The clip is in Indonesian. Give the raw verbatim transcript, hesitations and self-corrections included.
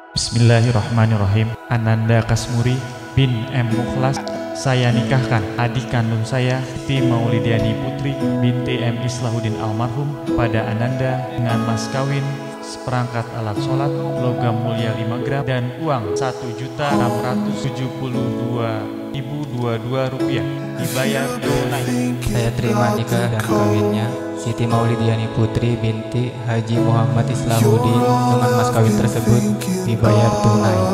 Bismillahirrahmanirrahim. Ananda Kasmuri bin M. Mukhlas, saya nikahkan adik kandung saya Siti Maulidiani Putri binti M. Islahuddin almarhum pada Ananda dengan mas kawin seperangkat alat sholat, logam mulia lima gram, dan uang satu juta enam ratus tujuh puluh dua ribu dua puluh dua rupiah dibayar tunai. Saya terima nikah dan kawinnya Siti Maulidiani Putri binti Haji Muhammad Islahuddin dengan mas kawin tersebut dibayar tunai.